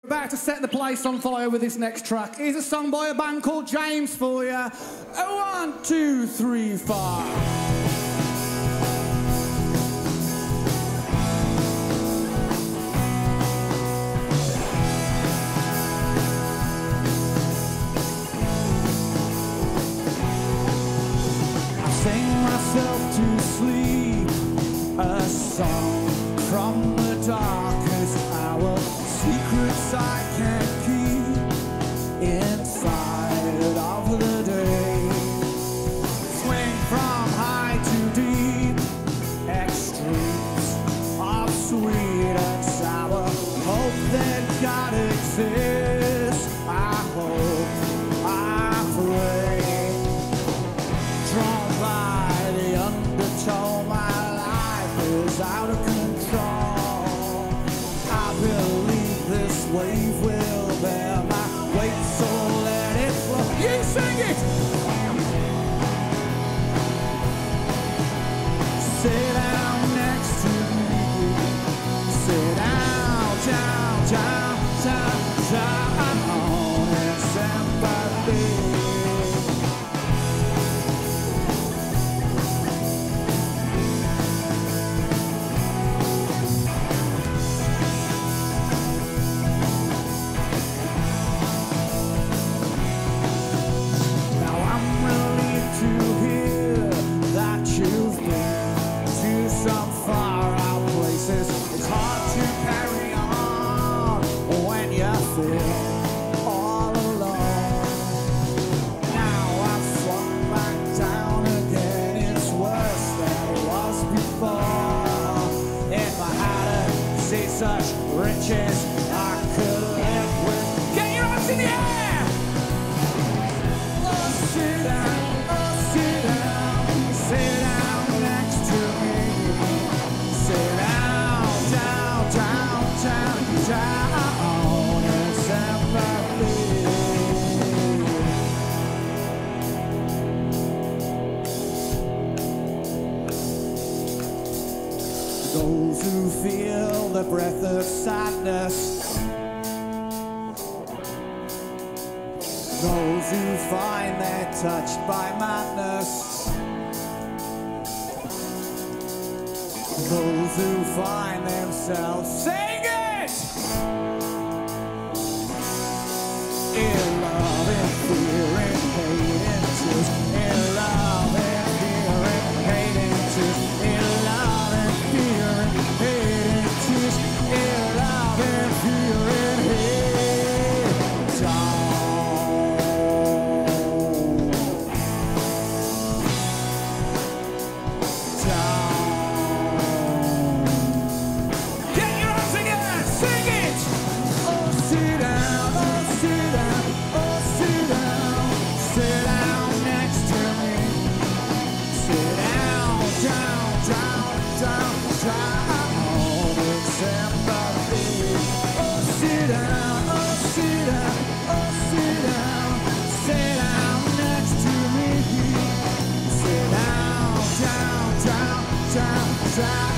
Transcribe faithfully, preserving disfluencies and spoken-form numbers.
About to set the place on fire with this next track. Here's a song by a band called James for you. One, two, three, four. Myself to sleep, a song from the darkest hour, secrets I can't keep inside of the day. Swing from high to deep, extremes of sweet and sour. Hope that God exists, I hope, I pray. Drawn by the undertow, my life is out of control. I believe this wave will bear my weight, so let it flow. You sing it! Sit down next to me. Sit down, down, down, down, down in sympathy. All alone. Now I've swung back down again. It's worse than it was before. If I hadn't seen such riches, I could live with. Get your arms in the air! Oh, sit down, oh, sit down, sit down next to me. Sit down, down, down, down, down. Those who feel the breath of sadness, those who find they're touched by madness, those who find themselves sing it in love and fear and hate and tears, in love and fear and hate and tears, in love and fear and hate and tears, in love and fear and hate. Down, down. Get your arms together, sing it. Oh, sit down, oh, sit down, oh, sit down, sit down next to me. Sit down, down, down, down, down in sympathy. Oh, sit down, oh, sit down, oh, sit down, sit down next to me. Sit down, down, down, down, down.